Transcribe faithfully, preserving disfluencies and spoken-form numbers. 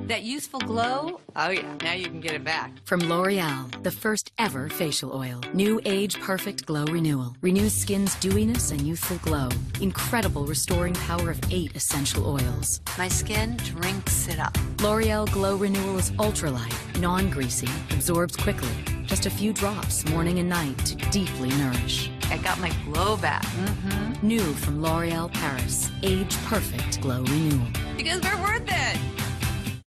That youthful glow? Oh yeah, now you can get it back. From L'Oreal, the first ever facial oil. New Age Perfect Glow Renewal. Renews skin's dewiness and youthful glow. Incredible restoring power of eight essential oils. My skin drinks it up. L'Oreal Glow Renewal is ultralight, non-greasy, absorbs quickly. Just a few drops morning and night to deeply nourish. I got my glow back. Mm-hmm. New from L'Oreal Paris. Age Perfect Glow Renewal. Because we're worth it.